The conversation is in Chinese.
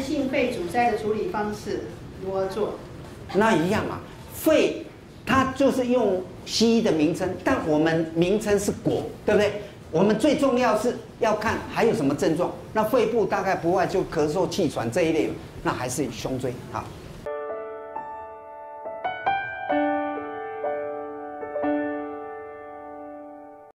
性肺阻塞的处理方式如何做？ 那一样嘛，肺它就是用西医的名称，但我们名称是果，对不对？我们最重要是要看还有什么症状。那肺部大概不外就咳嗽、气喘这一类，那还是胸椎好。